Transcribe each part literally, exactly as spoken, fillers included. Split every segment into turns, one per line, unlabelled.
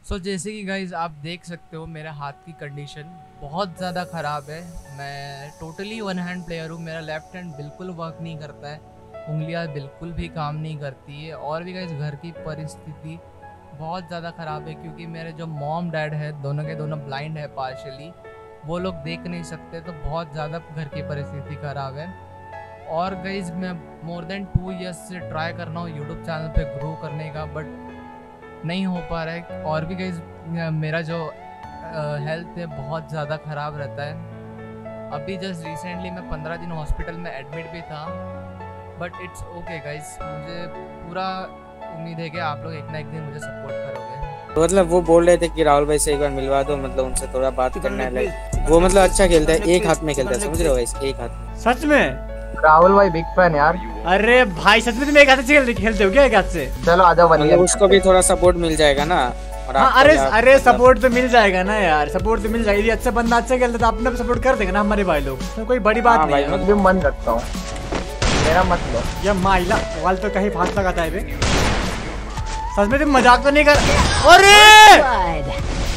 सो so, जैसे कि guys आप देख सकते हो मेरे हाथ की कंडीशन बहुत ज़्यादा ख़राब है। मैं टोटली वन हैंड प्लेयर हूँ। मेरा लेफ्ट हैंड बिल्कुल वर्क नहीं करता है, उंगलियाँ बिल्कुल भी काम नहीं करती है। और भी गाइज घर की परिस्थिति बहुत ज़्यादा ख़राब है क्योंकि मेरे जो मॉम डैड है दोनों के दोनों ब्लाइंड है पार्शली, वो लोग देख नहीं सकते, तो बहुत ज़्यादा घर की परिस्थिति ख़राब है। और गाइज मैं मोर देन टू ईयर्स से ट्राई कर रहा हूँ यूट्यूब चैनल पे ग्रो करने का, बट नहीं हो पा रहा है। और भी गाइज मेरा जो हेल्थ है बहुत ज़्यादा ख़राब रहता है। अभी जस्ट रिसेंटली मैं पंद्रह दिन हॉस्पिटल में एडमिट भी था, बट इट्स ओके गाइज। मुझे पूरा उम्मीद है कि आप लोग एक ना एक दिन मुझे सपोर्ट करोगे।
तो मतलब वो बोल रहे थे कि राहुल भाई से एक बार मिलवा दो, मतलब उनसे थोड़ा बात करना है। लाइक वो मतलब अच्छा खेलता है, एक हाथ में खेलता है, समझ रहे हो गाइस, एक हाथ में।
सच में
राहुल भाई बिग फैन यार।
अरे भाई सच में तुम एक हाथ से खेलते हो क्या? एक हाथ से?
चलो आ जाओ,
मतलब उसको भी थोड़ा सपोर्ट मिल जाएगा ना। और
हाँ, अरे अरे सपोर्ट तो मिल जाएगा ना यार, सपोर्ट तो मिल जाएगा। यदि अच्छा बंदा अच्छा खेलता तो अपने सपोर्ट कर देंगे ना हमारे भाई लोग, तो कोई बड़ी बात नहीं है।
मैं मन रखता हूँ, मेरा मत लो।
ये माइला वाल तो कहीं फास्ट लगाता है बे। सच में तुम मजाक तो नहीं कर? अरे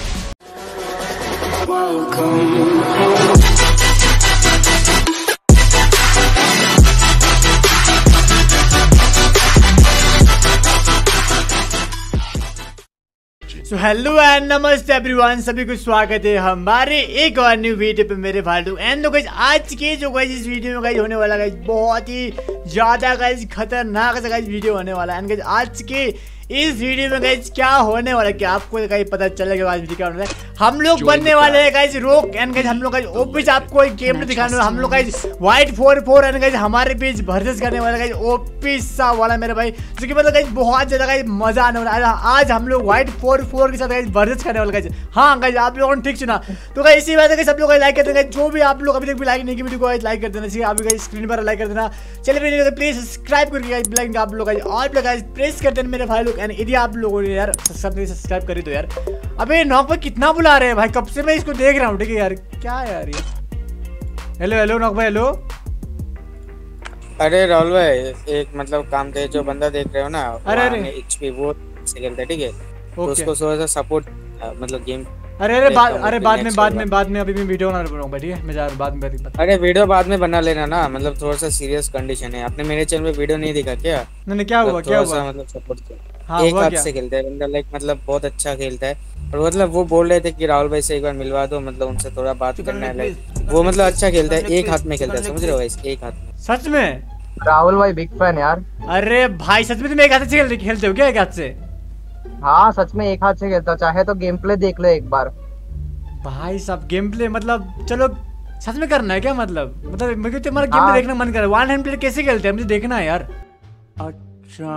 सो हेलो एंड नमस्ते एवरीवन, सभी को स्वागत है हमारे एक और न्यू वीडियो पे मेरे फालतू। एंड तो गाइस आज के जो गाइस इस वीडियो में गाइस होने वाला गाइस बहुत ही ज्यादा गाइस खतरनाक सा गाइस वीडियो होने वाला है। एंड गाइस आज के इस वीडियो में गाइस क्या होने वाला है कि आपको गाइस पता चलेगा आज वीडियो क्या होने वाला है। हम लोग बनने वाले हैं गाइस रोक। एंड गाइस हम लोग गाइस ओपी आपको एक गेम दिखाने वाले। हम लोग guys white four four and guys हमारे बीच वर्सेस करने वाले गाइस ओपी सा वाला मेरे भाई, जो कि मतलब गाइस बहुत ज्यादा गाइस मजा आने वाला है। आज हम लोग वाइट फोर फोर के साथ गाइस वर्सेस करने वाले गाइस। हाँ गाइस आप लोगों ने ठीक सुना। तो गाइस इसी बात है सब लोग लाइक कर देना, जो भी आप लोग अभी तक भी लाइक नहीं किया वीडियो को गाइस लाइक कर देना चाहिए। अभी गाइस स्क्रीन पर लाइक कर देना। चलिए वीडियो को प्लीज सब्सक्राइब करके गाइस बेल आइकन आप लोग गाइस और भी गाइस प्रेस कर देना मेरे भाई लोग। एंड यदि आप लोगों ने यार सब्सक्राइब करी तो यार। अबे नॉक भाई कितना बुला रहे हैं भाई, कब से मैं इसको देख रहा हूँ। ठीक है यार, क्या यार ये। हेलो हेलो नॉक भाई हेलो।
अरे राहुल भाई एक मतलब काम थे, जो बंदा देख रहे हो ना,
अरे अरे
एचपी वो से खेलता है, ठीक है, तो उसको थोड़ा सा सपोर्ट मतलब गेम।
अरे अरे बाद अरे बाद में बाद में बाद में अभी मैं वीडियो बना रहा हूँ भाई, ठीक है मैं जा रहा हूँ बाद में बात।
अरे वीडियो बाद में बना लेना ना, मतलब थोड़ा सा सीरियस कंडीशन है। आपने मेरे चैनल पे वीडियो नहीं देखा क्या?
नहीं क्या हुआ क्या हुआ?
मतलब सपोर्ट
हाँ,
एक हाथ से खेलता है बंदा, लाइक मतलब बहुत अच्छा खेलता है। और मतलब वो बोल रहे थे कि राहुल भाई से एक बार मिलवा दो, मतलब उनसे थोड़ा बात करना है। लाइक वो मतलब अच्छा खेलता है, एक हाथ में खेलता है, समझ रहे हो गाइस, एक हाथ में।
सच में
राहुल भाई बिग फैन यार।
अरे भाई सच में तुम एक हाथ से खेलते खेलते हो क्या? एक हाथ से?
हाँ सच में एक हाथ से खेलता हूँ, चाहे तो गेम प्ले देख लो एक बार।
भाई सब गेम प्ले मतलब चलो सच में करना है क्या? मतलब मतलब मुझे तुम्हारा गेम
हाँ।
प्ले देखना मन कर रहा है। वन हैंड प्लेयर कैसे खेलते हैं मुझे देखना है यार। अच्छा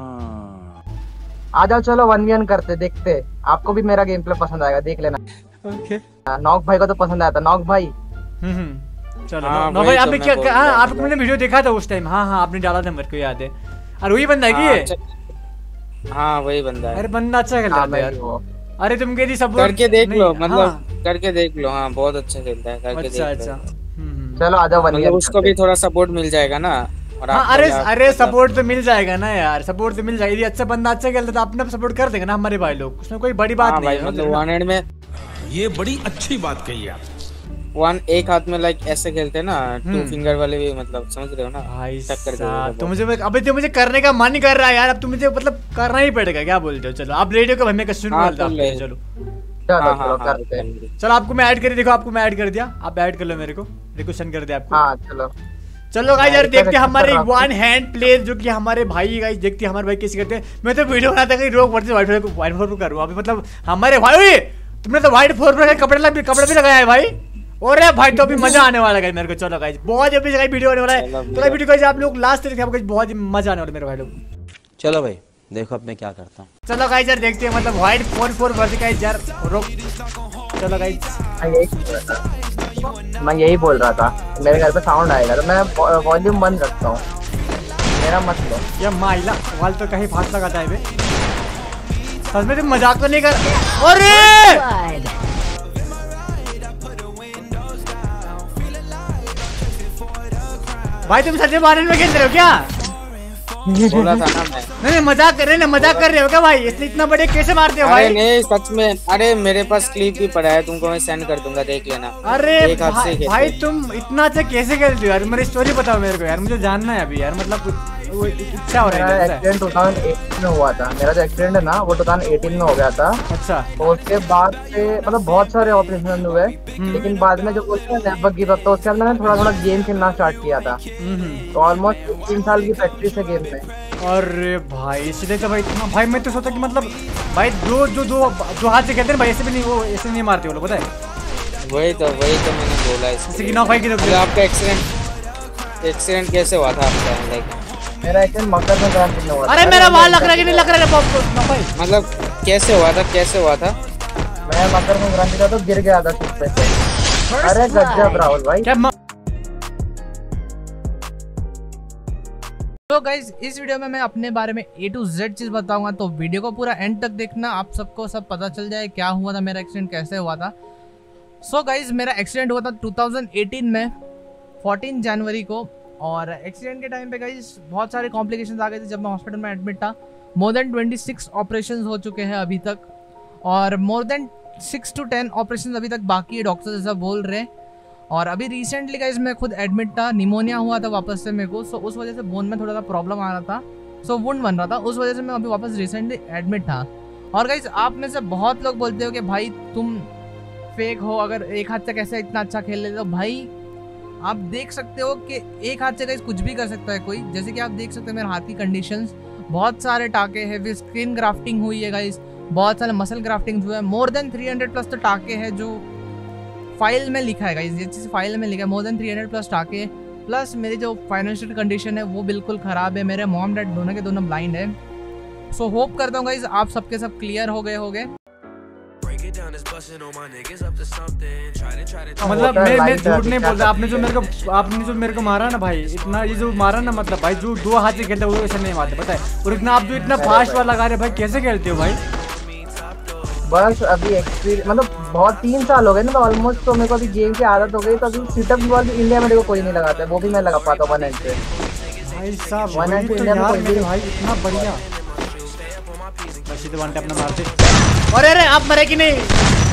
आ जाओ चलो वन वी वन करते, देखते आपको भी मेरा गेम प्ले पसंद आएगा, देख लेना।
ओके
नॉक भाई को तो पसंद आया था, नॉक भाई।
हम्म चलो
हाँ,
नो भाई
वही तो
आपने
मैं
क्या
बोल
हाँ
रहा था,
आपने मैंने वीडियो देखा था उस टाइम। हाँ हाँ आपने डाला था, मेरे को याद है। अरे वही बंदा है कि ये?
हाँ वही बंदा है।
अरे बंदा अच्छा खेलता
हाँ,
है
मैं
यार।
ही वो।
अरे तुम कह दी सब
करके देख लो,
नहीं,
मतलब
हाँ।
करके देख लो। हाँ बहुत अच्छा खेलता है, करके
अच्छा
देख
अच्छा
लो।
हम्म
चलो आ जाओ वन वी
मतलब
वन
उसको भी थोड़ा सपोर्ट मिल जाएगा ना। और
हाँ,
आपका
अरे
भी आप-
अरे
मतलब-
सपोर्ट तो मिल जाएगा ना यार, सपोर्ट तो मिल जाएगा। यदि अच्छा बंदा अच्छा खेलता तो अपने सपोर्ट कर देंगे ना हमारे भाई लोग, उसमें कोई बड़ी बात
हाँ
नहीं
भाई,
है।
मतलब वन हैंड में
ये बड़ी अच्छी बात कही आप।
वन एक हाथ में लाइक ऐसे खेलते हैं ना, टू फिंगर वाले भी, मतलब समझ रहे हो ना।
भाई
टक्कर
साहब तो मुझे अभी तो मुझे करने का मन नहीं कर रहा है यार। अब तो मुझे मतलब करना ही पड़ेगा, क्या बोलते हो? चलो आप रेडियो का मैं सुन
हाँ,
बोलता
तुम ले।
चलो
चलो
हाँ,
चलो
हाँ,
करते हैं।
हाँ,
चलो आपको मैं ऐड कर देखो, आपको मैं ऐड कर दिया, आप ऐड कर लो मेरे को, रिक्वेस्ट कर दिया आपको।
हाँ चलो
चलो गाइस यार
ऐड
देखते
कर
हैं हमारे
सकते हो
वन हैंड प्लेयर जो कि हमारे भाई गाइस, देखते हैं हमारे भाई कैसे करते हैं। मैं तो वीडियो बनाता कहीं रोक versus white four white four को करूँ अभी, मतलब हमारे भाई तुमने तो वाइट फोर पर कपड़े लग कपड़े भी लगाया है भाई। और भाई तो अभी मजा आने वाला है मेरे को। चलो गाइस बहुत अभी जगह वीडियो होने वाला है, तो गाइस वीडियो गाइस आप लोग लास्ट तक देखिए, आपको बहुत ही मजा आने वाला है मेरे भाई लोग।
चलो भाई देखो अब मैं क्या करता हूँ।
चलो गाइस यार देखते हैं मतलब white four four versus guys यार रोक। चलो गाइस
मैं यही बोल रहा था मैं यही बोल रहा था मेरे घर पे साउंड आएगा तो मैं वॉल्यूम बंद रखता हूँ, मेरा मत लो।
ये माइला वाल तो कहीं फास्ट लगाता है बे। सच में तुम मजाक तो नहीं कर? अरे भाई तुम सच में बारह में खेल रहे हो क्या?
बोला था ना मैं।
नहीं नहीं मजाक कर रहे हैं, मजाक कर रहे हो क्या भाई? इसलिए इतना बड़े कैसे मारते हो भाई?
अरे नहीं सच में, अरे मेरे पास क्लिप भी पड़ा है, तुमको मैं सेंड कर दूंगा, देख लेना।
अरे
एक हाथ से
भाई,
खेलते
भाई
हैं।
तुम इतना अच्छा कैसे खेलते हो यार? मेरी स्टोरी बताओ मेरे को यार, मुझे जानना है अभी यार, मतलब कुछ वो इच्छा हो रही
मेरा
है।
एक्सीडेंट दो हज़ार अठारह में हुआ था। मेरा जो एक्सीडेंट है ना वो दो हज़ार अठारह में हो गया था।
अच्छा।
तो उसके बाद से मतलब बहुत सारे ऑपरेशन हुए, लेकिन बाद में जो बोलते हैं नेवर गिव अप, तो उसके अंदर मैंने थोड़ा थोड़ा गेम खेलना स्टार्ट किया था। तो ऑलमोस्ट तीन साल की प्रैक्टिस है गेम में।
अरे भाई इसलिए तो भाई इतना, भाई मैं तो सोचा कि मतलब भाई दो जो दो जो हाथ से खेलते हैं भाई, ऐसे भी नहीं, वो ऐसे नहीं मारते वो लोग, पता है?
वही तो वही तो मैंने बोला
जैसे
इसको।
कि नौ भाई की तो
मतलब आपका एक्सीडेंट एक्सीडेंट कैसे हुआ था आपका? लाइक
मेरा एक्सीडेंट मकर संक्रांति में हुआ था।
अरे मेरा वाल लग रहा है कि नहीं लग रहा है पॉप नौ भाई?
मतलब कैसे हुआ था, कैसे हुआ था?
मैं मकर संक्रांति था तो गिर गया था छत पे से। अरे गजब राहुल भाई।
क्या म...
तो गाइज इस वीडियो में मैं अपने बारे में ए टू जेड चीज बताऊंगा, तो वीडियो को पूरा एंड तक देखना, आप सबको सब पता चल जाए क्या हुआ था, मेरा एक्सीडेंट कैसे हुआ था। सो so गाइज मेरा एक्सीडेंट हुआ था दो हज़ार अठारह में चौदह जनवरी को, और एक्सीडेंट के टाइम पे गाइज बहुत सारे कॉम्प्लिकेशंस आ गए थे जब मैं हॉस्पिटल में एडमिट था। मोर देन छब्बीस ऑपरेशंस हो चुके हैं अभी तक, और more than six two ten operations अभी तक बाकी है, डॉक्टर्स ऐसा बोल रहे हैं। और अभी रिसेंटली गाइज मैं खुद एडमिट था, निमोनिया हुआ था वापस से मेरे को, सो उस वजह से बोन में थोड़ा सा प्रॉब्लम आ रहा था, सो वुंड बन रहा था, उस वजह से मैं अभी वापस रिसेंटली एडमिट था। और गाइज आप में से बहुत लोग बोलते हो कि भाई तुम फेक हो, अगर एक हाथ से कैसे इतना अच्छा खेल लेते हो। भाई आप देख सकते हो कि एक हाथ से गाइज कुछ भी कर सकता है कोई, जैसे कि आप देख सकते हो मेरे हाथ की कंडीशंस, बहुत सारे टाके हैं, फिर स्किन ग्राफ्टिंग हुई है गाइज, बहुत सारे मसल ग्राफ्टिंग हुए हैं, मोर देन तीन सौ प्लस तो टाके हैं जो फाइल में लिखा है गाइस, ये चीज़ फाइल में लिखा है, मोर देन तीन सौ प्लस टाके, प्लस मेरी जो फाइनेंशियल कंडीशन है वो बिल्कुल ख़राब है, मेरे मॉम डैड दोनों के दोनों ब्लाइंड है। सो होप करता हूँ गाइस आप सबके सब क्लियर हो गए होंगे।
मतलब मैं मैं झूठ नहीं बोलता, आपने जो मेरे को आपने जो मेरे को मारा ना भाई, इतना ये जो मारा ना, मतलब भाई जो दो हाथ से खेलते हैं वो ऐसे नहीं मारते, पता है? और इतना आप जो इतना फास्ट वाला लगा रहे भाई, कैसे खेलते हो भाई?
बस अभी एक्सपीरियंस मतलब बहुत तीन साल हो गए ना, तो ऑलमोस्ट तो मेरे को अभी गेम की आदत हो गई। तो अभी सिटअप बॉल भी इंडिया में देखो कोई नहीं लगाता है, वो भी मैं लगा पाता हूँ वन हैंड से।
भाई साहब
वन हैंड
वही तो
इंडिया में
यार
कोई
मेरे
भी
भाई इतना बढ़िया। सीधे वन टैप ना मारते। अरे अरे आप मरे कि नहीं?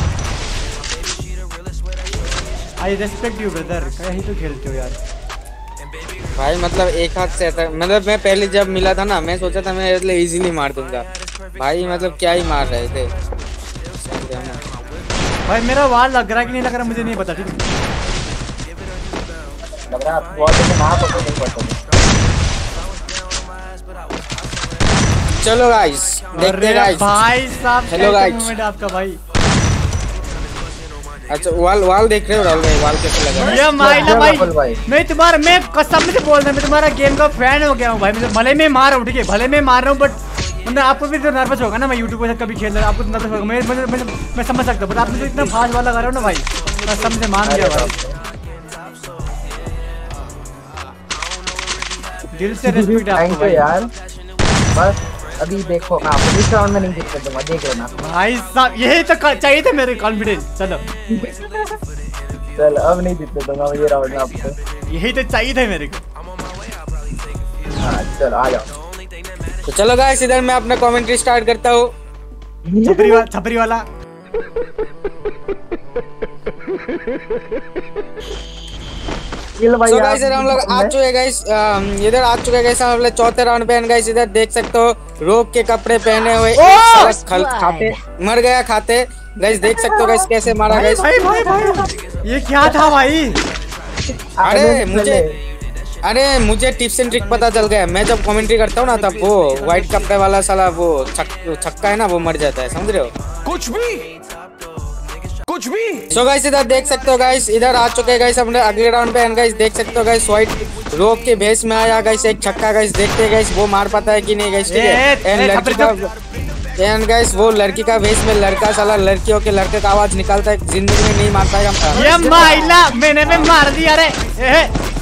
आई रेस्पेक्ट यू ब्रदर, क्या ही तो खेलते हो यार
भाई। मतलब एक हाथ से था, मतलब मैं पहले जब मिला था ना, मैं सोचा था मैं मतलब इजीली मार दूंगा भाई, मतलब क्या ही मार रहे थे
भाई। मेरा वाल लग रहा कि नहीं लग रहा मुझे नहीं पता, ठीक है?
लग रहा है बहुत अच्छा ना पता नहीं पड़ता।
चलो गाइस देखते हैं गाइस।
भाई साहब
हेलो गाइस,
मोमेंट आपका भाई।
अच्छा वाल वाल देख रहे हो राहुल भाई, वाल कैसे लगा?
ये माइला भाई,
भाई
मैं तुम्हारा मैं कसम से बोल रहा हूँ, मैं तुम्हारा गेम का फैन हो गया हूँ भाई। मतलब भले मैं मार रहा हूँ, ठीक है, भले मैं मार रहा हूँ, बट मतलब आपको भी तो नर्वस होगा ना, मैं यूट्यूब पर कभी खेल रहा हूँ, आपको तो नर्वस होगा, मैं मैं, मैं, मैं समझ सकता हूँ, बट आपने जो इतना फास्ट वाला कर रहा हो ना भाई, कसम से मान गया भाई, दिल से रिस्पेक्ट आपको भाई
यार। बस अभी देखो मैं आपको इस राउंड में नहीं जीतने दूंगा, देख लेना
भाई साहब। यही तो चाहिए था मेरे कॉन्फिडेंस। चलो
चल अब नहीं जीतने दूंगा ये राउंड में आपको,
यही तो चाहिए था मेरे को।
हाँ चल आ जाओ।
तो चलो गाइस इधर मैं अपना कमेंट्री स्टार्ट करता हूँ।
छपरी वाला छपरी वाला
किल भाई।
so गाइस इधर हम लोग आ चुके हैं गाइस, इधर आ चुके हैं गाइस हम लोग चौथे राउंड पे। गाइस इधर देख सकते हो रोग के कपड़े पहने हुए एक खल खाते मर गया खाते। गाइस देख सकते हो गाइस कैसे मारा गाइस।
भाई भाई भाई ये क्या था भाई?
अरे मुझे अरे मुझे टिप्स एंड ट्रिक पता चल गया। मैं जब कमेंट्री करता हूँ ना तब वो व्हाइट कपड़े वाला साला वो छक्का है ना वो मर जाता है, समझ रहे हो?
कुछ भी कुछ भी।
सो गाइस इधर देख सकते हो गाइस, इधर आ चुके हैं गाइस हमने अगले राउंड पे। गाइस देख सकते हो गाइस व्हाइट रोग के भेस में आया गाइस एक छक्का। गाइस देखते हैं गाइस वो मार पाता है कि नहीं गाइस, ठीक है? एंड लड़की का एंड गाइस वो लड़की का भेस में लड़का साला लड़कियों के लड़के का आवाज निकालता है, जिंदगी में नहीं मार पाएगा।
ये माइला मैंने भी मार दिया रे।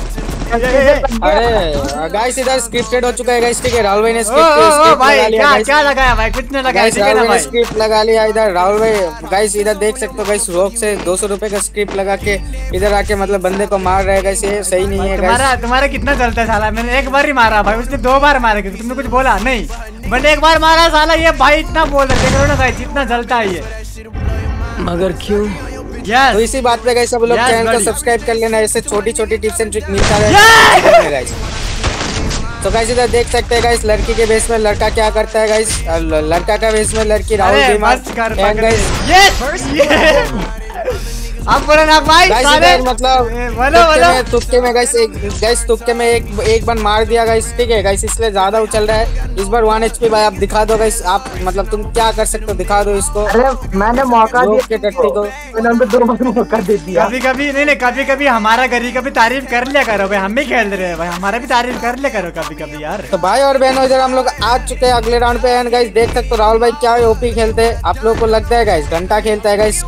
अरे गाइस इधर स्क्रिप्टेड हो चुका है गाइस, ठीक है। राहुल भाई ने
ओ,
स्क्रिप्ट
ओ, ओ,
स्क्रिप्ट
भाई
लगा लिया
क्या
गाइस।
क्या लगाया भाई, कितने लगाया?
गाइस
ठीक है
राहुल
ना
भाई ने
भाई?
स्क्रिप्ट लगा लिया इधर। राहुल भाई गाइस इधर देख सकते हो गाइस, रोक से दो सौ रुपए का स्क्रिप्ट लगा के इधर आके मतलब बंदे को मार रहे हैं गाइस, ये सही नहीं है गाइस।
तुम्हारा तुम्हारा कितना चलता है साला? मैंने एक बार ही मारा भाई, उसने दो बार मारा, क्योंकि तुमने कुछ बोला नहीं। मैंने एक बार मारा साला, ये भाई इतना बोल रहे, देख रहे हो ना गाइस इतना जलता है ये।
मगर क्यों?
यस
तो इसी बात पे गाइस सब लोग
Yes,
चैनल को
buddy.
सब्सक्राइब कर लेना, ऐसे छोटी छोटी टिप्स एंड ट्रिक मिलता है गाइस। तो गाइस इधर देख सकते हैं गाइस, लड़की के भेष में लड़का क्या करता है गाइस, लड़का का भेष में लड़की राहुल
अरे
बीमार
बस कर
and guys,
यस अब बोलो ना भाई
गाइस
साले।
इधर मतलब
ए, बोलो
तुक्के
बोलो।
में तुक्के में गाइस एक गाइस तुक्के में एक एक बार मार दिया गाइस, ठीक है गाइस, इसलिए ज्यादा उछल रहा है। इस बार वन एचपी भाई आप दिखा दो गाइस, आप मतलब तुम क्या कर सकते हो दिखा दो इसको।
अरे मैंने मौका
रोक
दिया
के टट्टी को।
मैंने उनको दो बार मौका दे दिया।
कभी कभी नहीं नहीं कभी कभी हमारा गरी का भी तारीफ कर लिया करो भाई, हम भी खेल रहे हैं भाई, हमारा भी तारीफ कर लिया करो कभी कभी यार।
तो भाई और बहनों इधर हम लोग आ चुके हैं अगले राउंड पे एंड गाइस देख सकते हो राहुल भाई क्या ओपी खेलते हैं। आप लोगों को लगता है गाइस घंटा खेलता है गाइस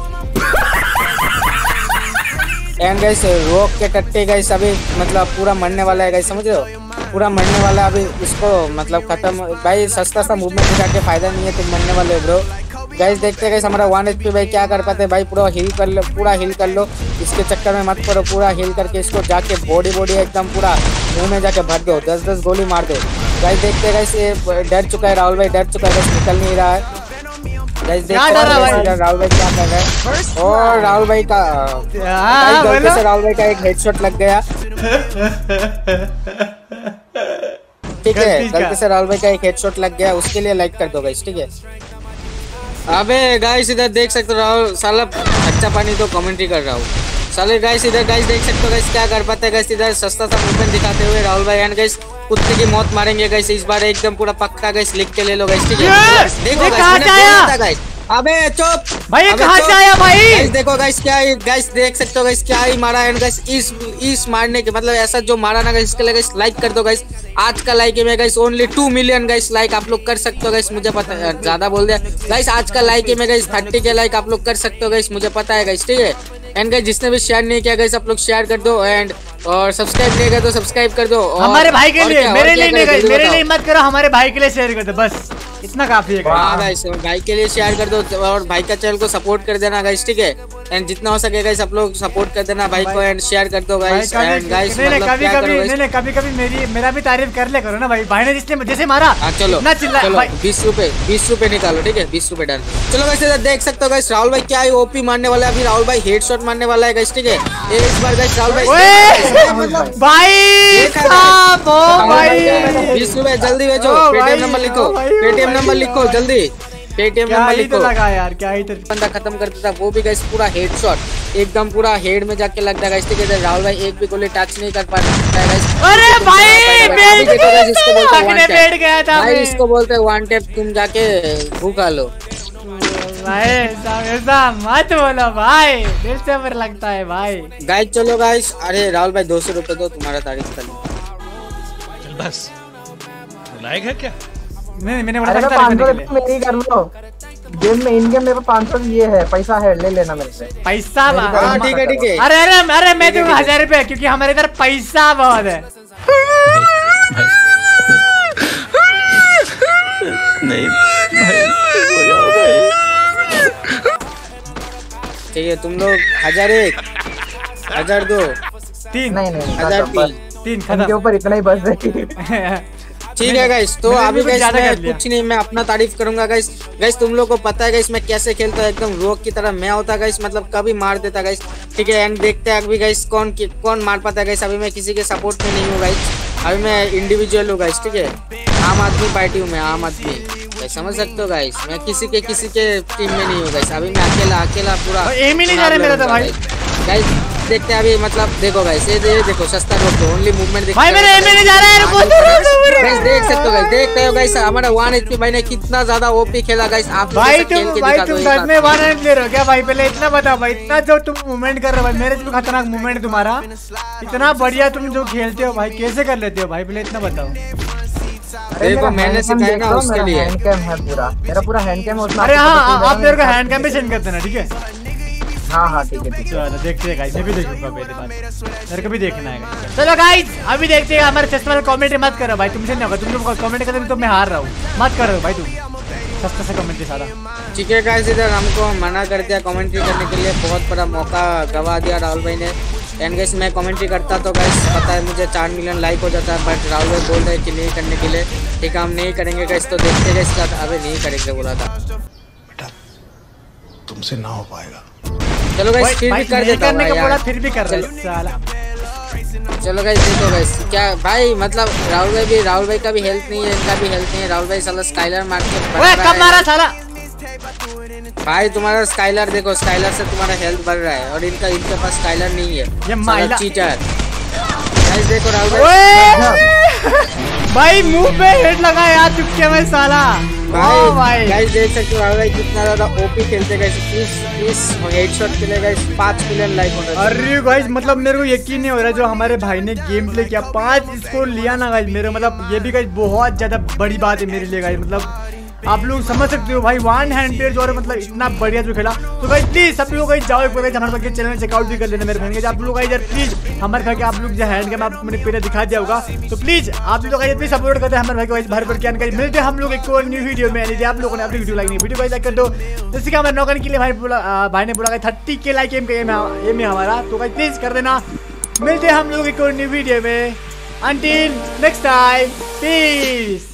एंड गाइस रोक के टट्टे गाइस अभी मतलब पूरा मरने वाला है गाइस, समझ रहे हो, पूरा मरने वाला है अभी। इसको मतलब खत्म भाई, सस्ता सा मूवमेंट दिखा के फायदा नहीं है, तुम मरने वाले हो ब्रो। गाइस देखते हैं गाइस हमारा वन एचपी भाई क्या कर पाते हैं भाई, पूरा हिल कर लो, पूरा हिल कर लो, इसके चक्कर में मत पड़ो, पूरा हिल करके इसको जाके बॉडी बॉडी एकदम पूरा मुंह में जाके भर दो, दस दस गोली मार दो। गाइस देखते हैं गाइस ये डर चुका है राहुल भाई, डर चुका है गाइस, निकल नहीं रहा है गाइस। देखते हैं गाइस राहुल भाई क्या कर रहा है और राहुल भाई का
हाँ,
गलती
बोलो।
से राहुल भाई का एक हेडशॉट लग गया, ठीक है
गलती का।
गलती से राहुल भाई का एक हेडशॉट लग गया, उसके लिए लाइक कर दो गाइस, ठीक है। अबे गाइस इधर देख सकते हो राहुल साला अच्छा पानी तो कमेंट्री कर रहा हूँ साले। गाइस इधर गाइस देख सकते हो गाइस क्या कर पाते हैं गाइस, इधर सस्ता सा मूवमेंट दिखाते हुए राहुल भाई एंड गाइस कुत्ते की मौत मारेंगे गाइस इस बार एकदम पूरा पक्का गाइस, लिख के ले लो गाइस, ठीक है।
Yes!
देखो
ये
गाइस
कहाँ
मैंने
से आया?
बोला था गाइस। अबे चुप
भाई ये
अबे
कहाँ
चुप।
से आया भाई?
गाइस देखो गाइस क्या ही गाइस देख सकते हो गाइस क्या ही मारा है गाइस, इस इस मारने के मतलब ऐसा जो मारा ना गाइस, इसके लिए गाइस लाइक कर दो गाइस। आज का लाइक में guys only two million guys like आप लोग कर सकते हो गाइस, मुझे पता है ज्यादा बोल दिया गाइस। आज का लाइक में गाइस थर्टी के लाइक आप लोग कर सकते हो गाइस, मुझे पता है गाइस, ठीक है। एंड गाइस जिसने भी शेयर नहीं किया गाइस आप लोग शेयर कर दो एंड और सब्सक्राइब नहीं किया तो सब्सक्राइब कर दो। और,
हमारे भाई के
और
लिए
क्या, और
मेरे
क्या
लिए नहीं
करें,
गाइस,
जल्दी
मेरे
बताओ।
लिए मत करो, हमारे भाई के लिए शेयर कर दो, बस इतना काफी है
हाँ
गाइस।
गाइस भाई के लिए शेयर कर दो और भाई का चैनल को सपोर्ट कर देना गाइस, ठीक है। एंड जितना हो सके गाइस आप लोग सपोर्ट कर देना भाई को एंड शेयर कर दो
भाई
गाइस एंड गाइस
कभी
मतलब
कभी
क्या
कभी
करो
नहीं
गाइस।
नहीं कभी कभी मेरी मेरा भी तारीफ कर ले करो ना भाई, भाई ने जिसने जैसे मारा
हाँ चलो
इतना चिल्ला
चलो
भाई।
बीस रुपए बीस रुपए निकालो, ठीक है बीस रुपए डन। चलो गाइस इधर देख सकते हो गाइस राहुल भाई क्या ओपी मारने वाला है, अभी राहुल भाई हेडशॉट मारने वाला है गाइस, ठीक है। ये इस बार गाइस राहुल भाई
ओए भाई
देखा
साहब, ओ भाई
बीस रुपए जल्दी भेजो,
ओ भाई,
पेटीएम नंबर लिखो,
ओ भाई, ओ
पेटीएम
भाई,
नंबर लिखो जल्दी, पेटीएम
क्या
नंबर
ही तो
लिखो।
लगा यार, क्या ही तो।
बंदा खत्म कर देता वो भी गाइस पूरा हेडशॉट एकदम पूरा हेड में जाके लगता है गाइस, ठीक है। राहुल भाई एक भी गोली टच नहीं कर पाता है गाइस।
अरे भाई
अभी देखो guys, इसको बोलते हैं one
आखिर
tap।
बैठ गया था
भाई
मैं।
इसको बोलते हैं वन टैप, तुम जाके भूखा लो।
भाई साहब ऐसा मत बोलो भाई, दिल से पर लगता है भाई।
गाइस चलो गाइस, अरे राहुल भाई दो सौ रुपए दो, तुम्हारा तारीफ कर लो।
चल बस लायक है क्या?
नहीं मैंने बोला
अरे
था
पाँच सौ
तारीफ करने के लिए।
मेरी कर लो, गेम में इन गेम मेरे पाँच सौ ये है, पैसा है, ले लेना मेरे से।
पैसा
हाँ ठीक है ठीक है।
अरे अरे अरे मैं दूंगा हजार रुपए, क्योंकि हमारे इधर पैसा बहुत है।
नहीं भाई हो जाओ भाई।
ठीक है तुम लोग हजार एक हजार दो
तीन
नहीं नहीं
हजार
खत्म, बस
तीन
तीन
इनके
खत्म।
ऊपर इतना ही बस है।
ठीक है गाइस। तो
मैंने
अभी
भी कुछ
गाइस
ज्यादा
मैं
कर लिया।
कुछ नहीं, मैं अपना तारीफ करूंगा गाइस। गाइस तुम लोग को पता है गाइस मैं कैसे खेलता हूँ, एकदम रोक की तरह मैं होता गाइस, मतलब कभी मार देता गाइस, ठीक है। एंड देखते हैं अभी गाइस कौन कौन मार पाता है गाइस। अभी मैं किसी के सपोर्ट में नहीं हूँ गाइस, अभी मैं इंडिविजुअल हूँ गाइस, ठीक है। आम आदमी पार्टी हूँ मैं, आम आदमी गाइस, समझ सकते हो गाइस। मैं किसी के किसी के टीम में नहीं हूँ गाइस, अभी मैं अकेला अकेला पूरा
एम ही नहीं जा रहा मेरा तो भाई।
गाइस देखते हैं अभी, मतलब देखो गाइस ये ये देखो सस्ता रोक ओनली मूवमेंट देखो
भाई मेरे एम ही नहीं जा रहा है, रुको
गाइस, देख सकते हो गाइस, देख रहे हो गाइस हमारा वन एचपी भाई ने कितना ज्यादा ओपी खेला गाइस। आप
भाई
जैसा खेल
तुम
के
भाई
दिखा
तुम
दो
घर
एक
में
बार।
वन ले रहे हो क्या भाई? पहले इतना बताओ भाई, इतना जो तुम मूवमेंट कर रहे हो भाई, मेरे से भी खतरनाक मूवमेंट है तुम्हारा, इतना बढ़िया तुम जो खेलते हो भाई, कैसे कर लेते हो भाई? पहले इतना बताओ।
देखो मैंने सिखाया ना उसके लिए।
हैंड कैम है पूरा, मेरा पूरा हैंड कैम है उसमें।
अरे
आपको
हाँ
पता
आप
चल
मेरे को
जाएगा
हैंड कैम भी सेंड कर देना, ठीक है?
हाँ हाँ ठीक है ठीक है।
चलो देखते हैं गाइस, मैं भी देखूंगा पहले बात, मेरे को भी देखना है गाइस। चलो गाइस अभी देखते हैं। हमारे चश्मा वाला कमेंट मत करो भाई, तुमसे नहीं होगा, तुम लोग कमेंट करते तो मैं हार रहा हूँ, मत करो भाई तुम सस्ता से कमेंट सारा।
ठीक है गाइस, इधर हमको मना कर दिया कमेंट्री करने के लिए, बहुत बड़ा मौका गवा दिया राहुल भाई ने। एंड गाइस मैं कमेंट्री करता तो गाइस पता है मुझे चार मिलियन लाइक हो जाता है, बट राहुल भाई बोल रहे कि नहीं करने के लिए। ठीक है हम नहीं करेंगे गाइस, तो देखते गाइस, अबे नहीं करेंगे बोला था।
बेटा तुमसे ना हो पाएगा।
चलो गाइस फिर भी कर देता
करने का बोला फिर भी कर रहे साला।
चलो गाइस देखो गाइस क्या भाई, मतलब राहुल भाई भी, राहुल भाई का भी हेल्थ नहीं है, इनका भी हेल्थ नहीं है। राहुल भाई साला स्काइलर मार के
ओए कब मारा साला
भाई, तुम्हारा स्काइलर देखो, स्काइलर से तुम्हारा हेल्थ बढ़ रहा है और इनका इनके पास स्काइलर नहीं है,
ये माइला
चीटर। गाइस देखो राहुल भाई
भाई मुंह पे हेड लगा यार चुपके में साला।
भाई भाई गाइस देख सकते हो राहुल भाई कितना ज्यादा ओपी खेलते गाइस, इस इस हेडशॉट के लिए गाइस पाँच मिलियन लाइक होना चाहिए।
अरे गाइस मतलब मेरे को यकीन नहीं हो रहा जो हमारे भाई ने गेम प्ले किया, पांच स्कोर लिया ना गाइस मेरे, मतलब ये भी गाइस बहुत ज्यादा बड़ी बात है मेरे लिए गाइस। मतलब आप लोग समझ सकते हो भाई वन हैंड पे जो मतलब इतना बढ़िया जो खेला। तो गाइस प्लीज सब लोग गाइस जाओ एक बार हमारे भाई के चैनल चेकआउट भी कर लेना मेरे भाई के। आप लोग गाइस प्लीज हमारे भाई के आप लोग जो हैंड गेम आप मैंने पहले दिखा दिया होगा, तो प्लीज आप लोग गाइस प्लीज सपोर्ट करते हैं हमारे भाई को गाइस भर भर के जानकारी मिलते हैं हम लोग एक और न्यू वीडियो में। यदि आप लोगों ने अपनी वीडियो लाइक नहीं वीडियो को लाइक कर दो, जैसे कि हमारे नौकरी के लिए भाई बोला भाई ने बोला थर्टी के लाइक एम में हमारा, तो गाइस प्लीज कर देना। मिलते हैं हम लोग एक और न्यू वीडियो में, अंटिल नेक्स्ट टाइम पीस।